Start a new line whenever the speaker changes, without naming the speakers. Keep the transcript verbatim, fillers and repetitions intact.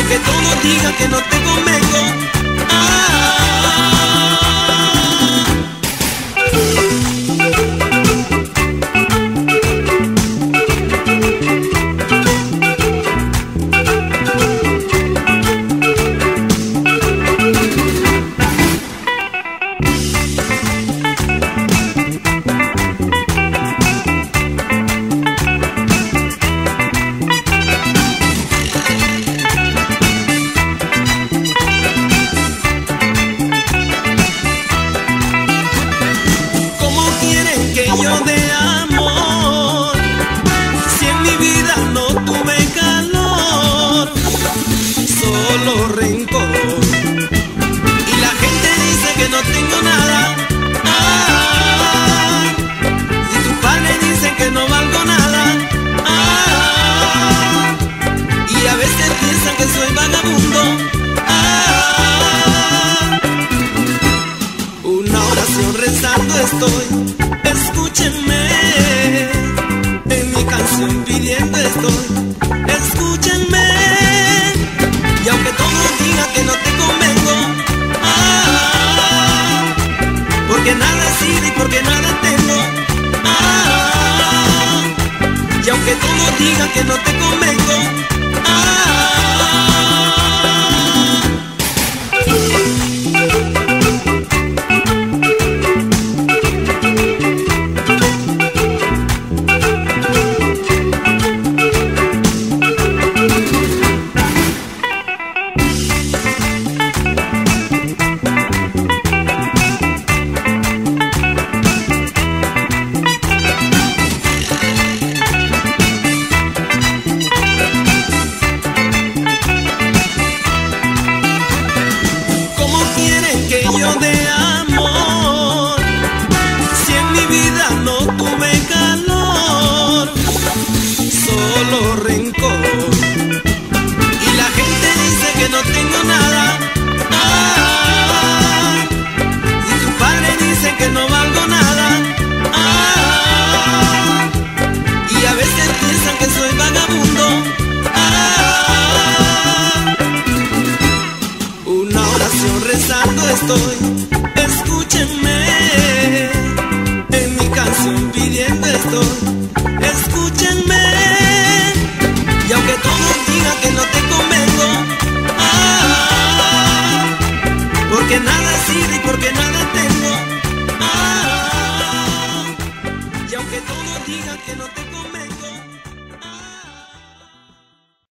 aunque todos digan que no te convengo, ah. Yo de amor, si en mi vida no tuve calor, solo rencor, y la gente dice que no tengo nada, ah, y tus padres dicen que no valgo nada, ah, y a veces piensan que soy vagabundo, ah, una oración rezando estoy. Escúchenme, en mi canción pidiendo estoy. Escúchenme, y aunque todos digan que no te convengo, ah, porque nada he sido y porque nada tengo, ah, y aunque todos digan que no te convengo, ah. Yo de amor, si en mi vida no tuve calor, solo rencor, y la gente dice que no tengo nada, ah, y tus padres dicen que no valgo nada, ah, y a veces piensan que soy vagabundo, ah, una oración rezando estoy. Escúchenme, en mi canción pidiendo estoy. Escúchenme, y aunque todos digan que no te convengo, ah, porque nada he sido y porque nada tengo.